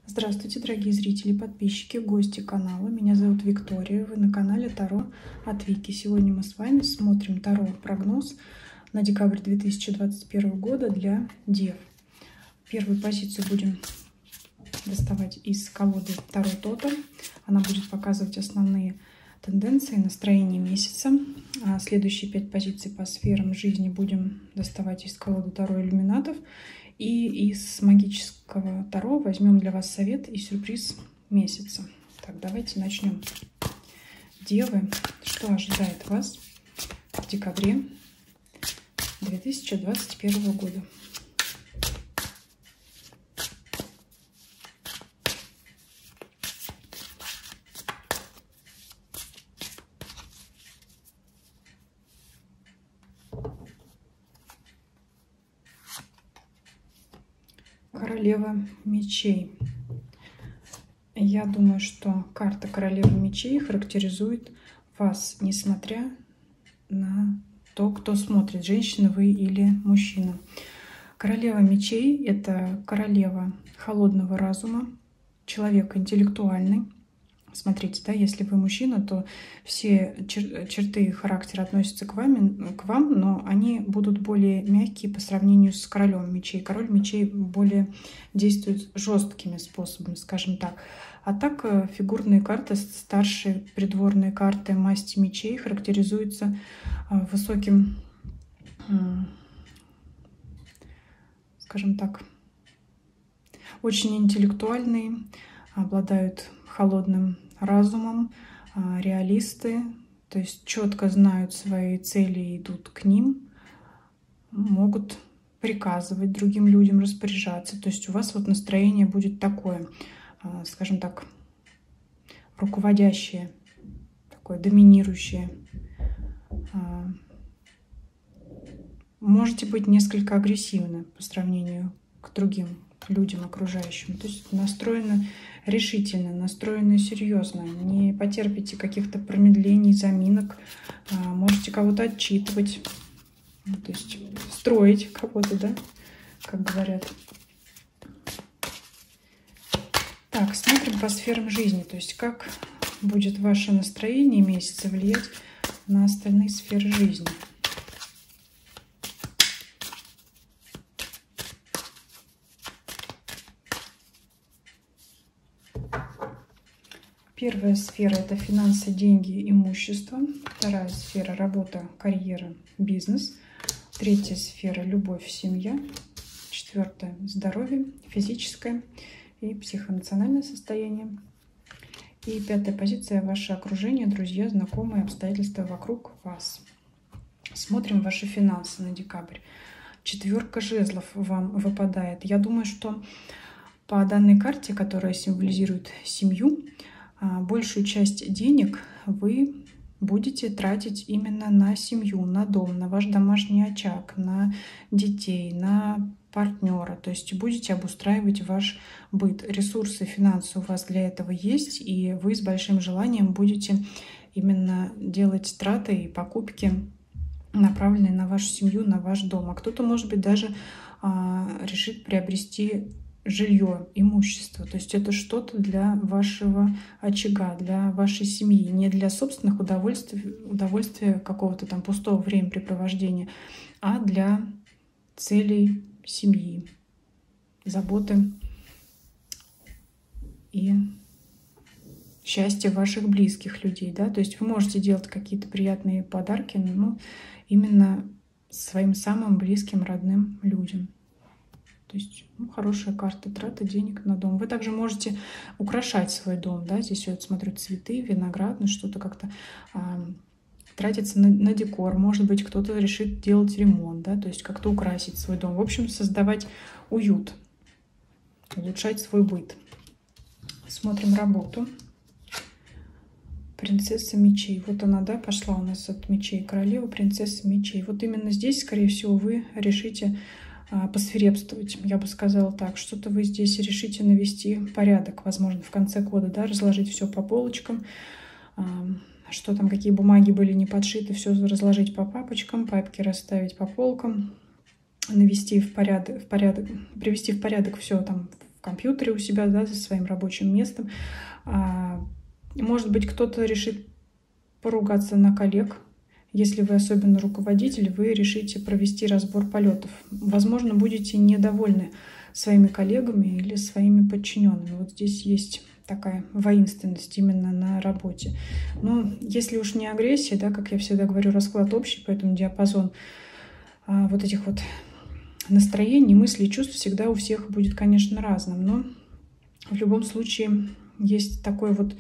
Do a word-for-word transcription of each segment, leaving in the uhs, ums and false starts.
Здравствуйте, дорогие зрители, подписчики, гости канала. Меня зовут Виктория. Вы на канале Таро от Вики. Сегодня мы с вами смотрим Таро прогноз на декабрь две тысячи двадцать первого года для Дев. Первую позицию будем доставать из колоды Таро Тоталь. Она будет показывать основные тенденции настроения месяца. А следующие пять позиций по сферам жизни будем доставать из колоды Таро Иллюминатов. И из магического Таро возьмем для вас совет и сюрприз месяца. Так, давайте начнем. Девы, что ожидает вас в декабре две тысячи двадцать первого года? Королева мечей. Я думаю, что карта Королевы мечей характеризует вас, несмотря на то, кто смотрит, женщина вы или мужчина. Королева мечей — это королева холодного разума, человек интеллектуальный. Смотрите, да, если вы мужчина, то все чер черты характера относятся к вам, к вам, но они будут более мягкие по сравнению с королем мечей. Король мечей более действует жесткими способами, скажем так. А так фигурные карты, старшие придворные карты масти мечей характеризуются высоким, скажем так, очень интеллектуальные, обладают холодным разумом, реалисты, то есть четко знают свои цели и идут к ним, могут приказывать другим людям, распоряжаться. То есть у вас вот настроение будет такое, скажем так, руководящее, такое доминирующее. Можете быть несколько агрессивны по сравнению к другим людям окружающим. То есть настроены решительно, настроены серьезно. Не потерпите каких-то промедлений, заминок. Можете кого-то отчитывать, то есть строить кого-то, да, как говорят. Так, смотрим по сферам жизни. То есть как будет ваше настроение месяца влиять на остальные сферы жизни. Первая сфера — это финансы, деньги, имущество. Вторая сфера — работа, карьера, бизнес. Третья сфера — любовь, семья. Четвертая — здоровье, физическое и психоэмоциональное состояние. И пятая позиция — ваше окружение, друзья, знакомые, обстоятельства вокруг вас. Смотрим ваши финансы на декабрь. Четверка жезлов вам выпадает. Я думаю, что по данной карте, которая символизирует семью, большую часть денег вы будете тратить именно на семью, на дом, на ваш домашний очаг, на детей, на партнера. То есть будете обустраивать ваш быт. Ресурсы, финансы у вас для этого есть, и вы с большим желанием будете именно делать траты и покупки, направленные на вашу семью, на ваш дом. А кто-то, может быть, даже а, решит приобрести жилье, имущество. То есть это что-то для вашего очага, для вашей семьи, не для собственных удовольствий, удовольствия какого-то там пустого времяпрепровождения, а для целей семьи, заботы и счастья ваших близких людей. Да? То есть вы можете делать какие-то приятные подарки, но именно своим самым близким, родным людям. То есть ну, хорошая карта траты денег на дом. Вы также можете украшать свой дом. Да? Здесь я вот смотрю цветы, виноград, ну, что-то как-то а, тратится на, на декор. Может быть, кто-то решит делать ремонт, да? То есть как-то украсить свой дом. В общем, создавать уют, улучшать свой быт. Смотрим работу. Принцесса мечей. Вот она, да, пошла у нас от мечей. Королева, принцесса мечей. Вот именно здесь, скорее всего, вы решите посвирепствовать, я бы сказала так. Что-то вы здесь решите навести порядок, возможно, в конце года, да, разложить все по полочкам, что там, какие бумаги были не подшиты, все разложить по папочкам, папки расставить по полкам, навести в порядок, в порядок, привести в порядок все там в компьютере у себя, да, за своим рабочим местом. Может быть, кто-то решит поругаться на коллег. Если вы особенно руководитель, вы решите провести разбор полетов. Возможно, будете недовольны своими коллегами или своими подчиненными. Вот здесь есть такая воинственность именно на работе. Но если уж не агрессия, да, как я всегда говорю, расклад общий, поэтому диапазон а, вот этих вот настроений, мыслей, чувств всегда у всех будет, конечно, разным. Но в любом случае есть такой вот,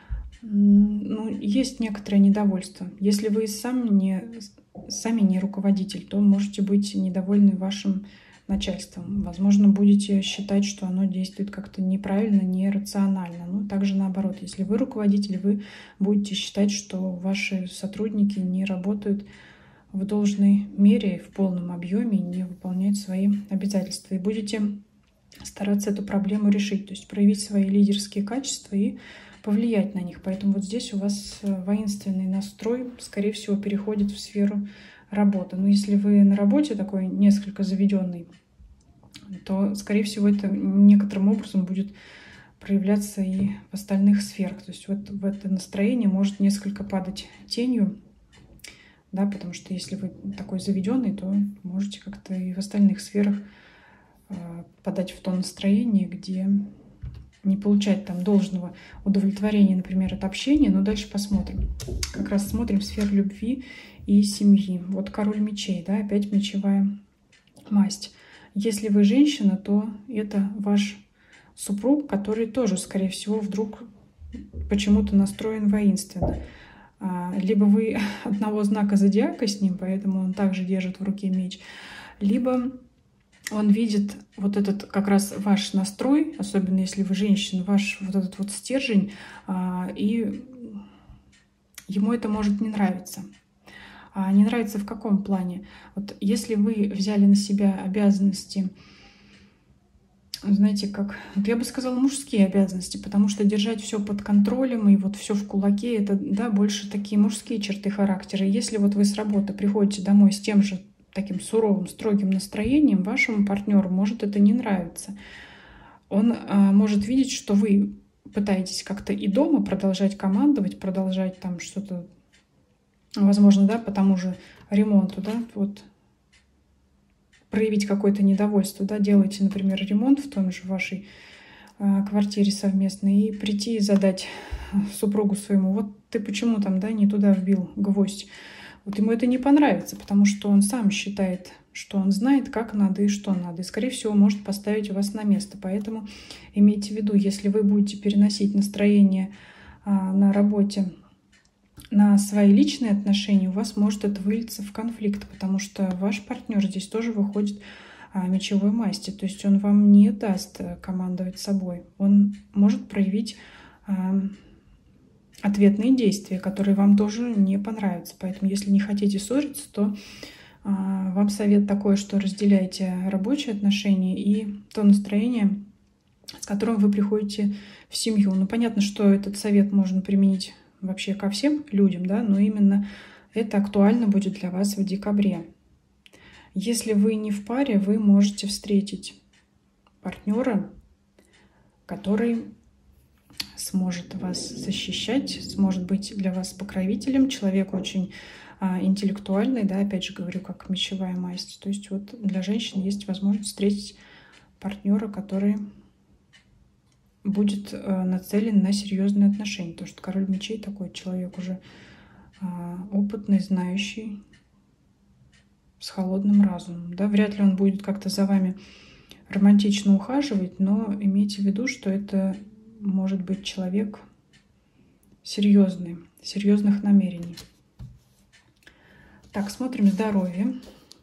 ну, есть некоторое недовольство. Если вы сами не, сами не руководитель, то можете быть недовольны вашим начальством. Возможно, будете считать, что оно действует как-то неправильно, нерационально. Ну, также наоборот, если вы руководитель, вы будете считать, что ваши сотрудники не работают в должной мере, в полном объеме, не выполняют свои обязательства. И будете стараться эту проблему решить, то есть проявить свои лидерские качества и повлиять на них. Поэтому вот здесь у вас воинственный настрой, скорее всего, переходит в сферу работы. Но если вы на работе такой несколько заведенный, то, скорее всего, это некоторым образом будет проявляться и в остальных сферах. То есть вот в это настроение может несколько падать тенью, да, потому что если вы такой заведенный, то можете как-то и в остальных сферах э, подать в то настроение, где не получать там должного удовлетворения, например, от общения. Но дальше посмотрим. Как раз смотрим сферу любви и семьи. Вот король мечей, да, опять мечевая масть. Если вы женщина, то это ваш супруг, который тоже, скорее всего, вдруг почему-то настроен воинственно. Либо вы одного знака зодиака с ним, поэтому он также держит в руке меч, либо он видит вот этот как раз ваш настрой, особенно если вы женщина, ваш вот этот вот стержень, и ему это может не нравиться. А не нравится в каком плане? Вот если вы взяли на себя обязанности, знаете, как, я бы сказала, мужские обязанности, потому что держать все под контролем и вот все в кулаке, это, да, больше такие мужские черты характера. И если вот вы с работы приходите домой с тем же таким суровым, строгим настроением, вашему партнеру может это не нравиться. Он а, может видеть, что вы пытаетесь как-то и дома продолжать командовать, продолжать там что-то, возможно, да, по тому же ремонту, да, вот проявить какое-то недовольство, да, делаете, например, ремонт в том же вашей э, квартире совместной и прийти и задать супругу своему: вот ты почему там, да, не туда вбил гвоздь. Вот ему это не понравится, потому что он сам считает, что он знает, как надо и что надо. И, скорее всего, может поставить вас на место. Поэтому имейте в виду, если вы будете переносить настроение э, на работе на свои личные отношения, у вас может это вылиться в конфликт, потому что ваш партнер здесь тоже выходит а, мечевой масти, то есть он вам не даст командовать собой, он может проявить а, ответные действия, которые вам тоже не понравятся. Поэтому, если не хотите ссориться, то а, вам совет такой, что разделяйте рабочие отношения и то настроение, с которым вы приходите в семью. Ну, понятно, что этот совет можно применить вообще ко всем людям, да, но именно это актуально будет для вас в декабре. Если вы не в паре, вы можете встретить партнера, который сможет вас защищать, сможет быть для вас покровителем. Человек очень а, интеллектуальный, да, опять же говорю, как мечевая масть. То есть вот для женщин есть возможность встретить партнера, который будет э, нацелен на серьезные отношения. Потому что король мечей такой человек уже э, опытный, знающий, с холодным разумом. Да? Вряд ли он будет как-то за вами романтично ухаживать, но имейте в виду, что это может быть человек серьезный, серьезных намерений. Так, смотрим здоровье.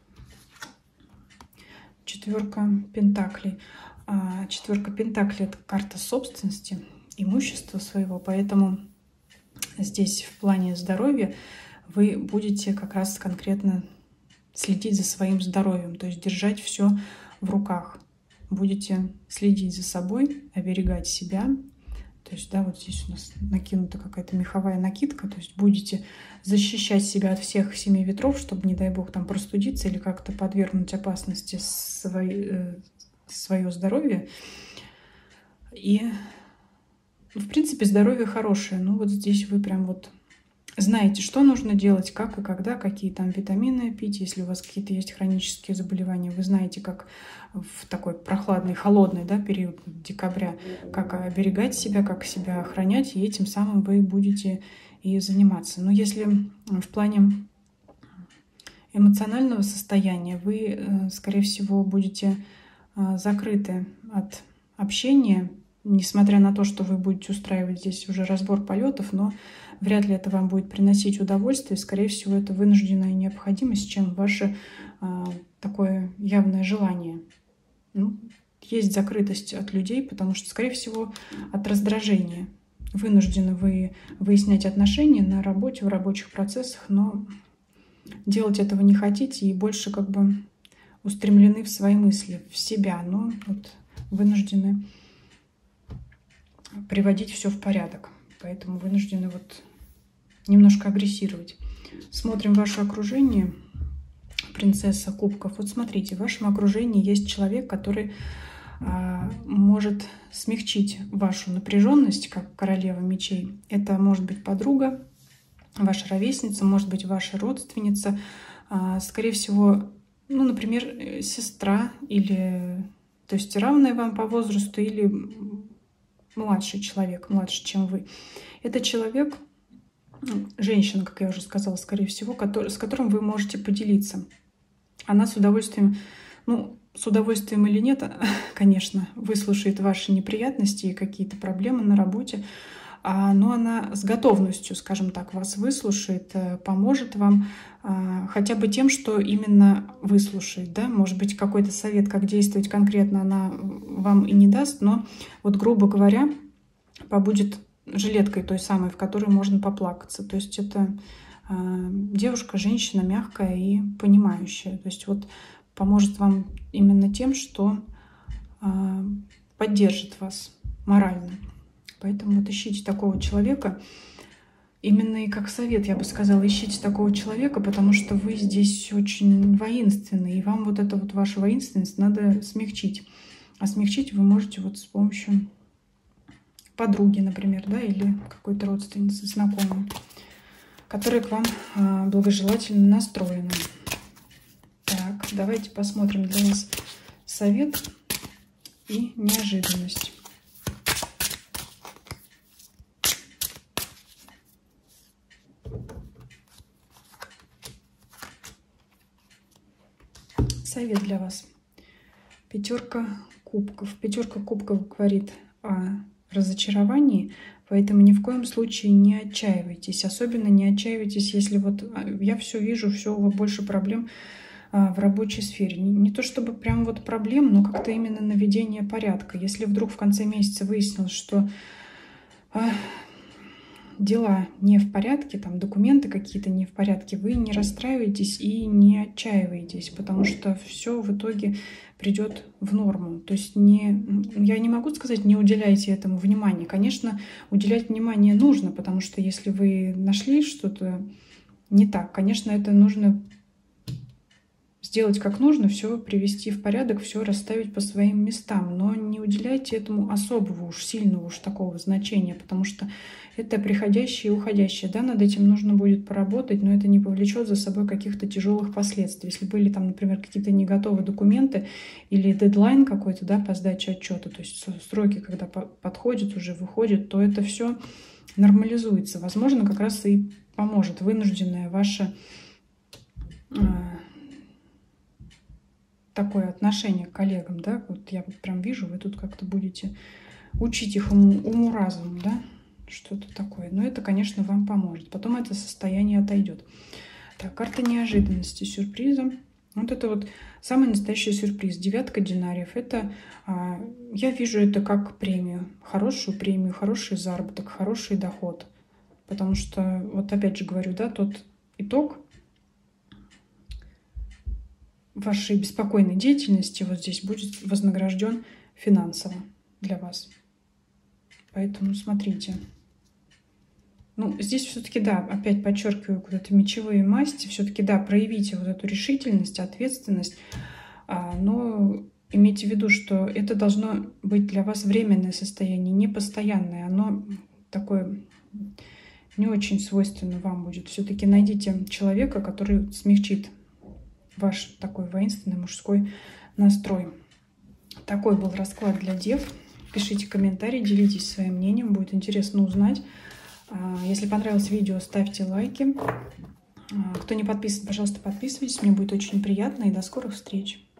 Четверка пентаклей. Четверка пентаклей — это карта собственности, имущества своего, поэтому здесь в плане здоровья вы будете как раз конкретно следить за своим здоровьем, то есть держать все в руках. Будете следить за собой, оберегать себя. То есть, да, вот здесь у нас накинута какая-то меховая накидка, то есть будете защищать себя от всех семи ветров, чтобы, не дай бог, там простудиться или как-то подвергнуть опасности свои, свое здоровье. И, в принципе, здоровье хорошее. Ну, вот здесь вы прям вот знаете, что нужно делать, как и когда, какие там витамины пить. Если у вас какие-то есть хронические заболевания, вы знаете, как в такой прохладный, холодный, да, период декабря, как оберегать себя, как себя охранять, и этим самым вы будете и заниматься. Но если в плане эмоционального состояния вы, скорее всего, будете закрыты от общения, несмотря на то, что вы будете устраивать здесь уже разбор полетов, но вряд ли это вам будет приносить удовольствие. Скорее всего, это вынужденная необходимость, чем ваше а, такое явное желание. Ну, есть закрытость от людей, потому что, скорее всего, от раздражения. Вынуждены вы выяснять отношения на работе, в рабочих процессах, но делать этого не хотите и больше как бы устремлены в свои мысли, в себя, но вот вынуждены приводить все в порядок. Поэтому вынуждены вот немножко агрессировать. Смотрим ваше окружение. Принцесса кубков. Вот смотрите, в вашем окружении есть человек, который а, может смягчить вашу напряженность, как королева мечей. Это может быть подруга, ваша ровесница, может быть ваша родственница. А, скорее всего, ну, например, сестра или, то есть равная вам по возрасту или младший человек, младше, чем вы. Это человек, женщина, как я уже сказала, скорее всего, который, с которым вы можете поделиться. Она с удовольствием, ну, с удовольствием или нет, конечно, выслушает ваши неприятности и какие-то проблемы на работе, но она с готовностью, скажем так, вас выслушает, поможет вам хотя бы тем, что именно выслушает, да, может быть, какой-то совет, как действовать конкретно, она вам и не даст, но вот, грубо говоря, побудет жилеткой той самой, в которой можно поплакаться. То есть это девушка, женщина мягкая и понимающая. То есть вот поможет вам именно тем, что поддержит вас морально. Поэтому вот ищите такого человека. Именно и как совет, я бы сказала, ищите такого человека, потому что вы здесь очень воинственны, и вам вот эту вот вашу воинственность надо смягчить. А смягчить вы можете вот с помощью подруги, например, да, или какой-то родственницы, знакомой, которая к вам а, благожелательно настроена. Так, давайте посмотрим для вас совет и неожиданность. Совет для вас. Пятерка кубков. Пятерка кубков говорит о разочаровании, поэтому ни в коем случае не отчаивайтесь. Особенно не отчаивайтесь, если вот я все вижу, все больше проблем в рабочей сфере. Не, не то чтобы прям вот проблем, но как-то именно наведение порядка. Если вдруг в конце месяца выяснилось, что дела не в порядке, там документы какие-то не в порядке, вы не расстраиваетесь и не отчаиваетесь, потому что все в итоге придет в норму. То есть не, я не могу сказать, не уделяйте этому внимания. Конечно, уделять внимание нужно, потому что если вы нашли что-то не так, конечно, это нужно сделать как нужно, все привести в порядок, все расставить по своим местам, но не уделяйте этому особого уж сильного уж такого значения, потому что это приходящее и уходящее. Да, над этим нужно будет поработать, но это не повлечет за собой каких-то тяжелых последствий. Если были там, например, какие-то не готовые документы или дедлайн какой-то, да, по сдаче отчета, то есть сроки, когда подходят, уже выходят, то это все нормализуется. Возможно, как раз и поможет вынужденное ваше такое отношение к коллегам, да, вот я вот прям вижу, вы тут как-то будете учить их уму, уму-разуму, да, что-то такое. Но это, конечно, вам поможет. Потом это состояние отойдет. Так, карта неожиданности, сюрприза. Вот это вот самый настоящий сюрприз. Девятка динариев. Это, а, я вижу это как премию. Хорошую премию, хороший заработок, хороший доход. Потому что, вот опять же говорю, да, тот итог вашей беспокойной деятельности вот здесь будет вознагражден финансово для вас. Поэтому смотрите. Ну, здесь все-таки, да, опять подчеркиваю, вот это мечевые масти, все-таки, да, проявите вот эту решительность, ответственность, но имейте в виду, что это должно быть для вас временное состояние, не постоянное. Оно такое не очень свойственно вам будет. Все-таки найдите человека, который смягчит ваш такой воинственный мужской настрой. Такой был расклад для дев. Пишите комментарии, делитесь своим мнением, будет интересно узнать. Если понравилось видео, ставьте лайки. Кто не подписан, пожалуйста, подписывайтесь, мне будет очень приятно, и до скорых встреч.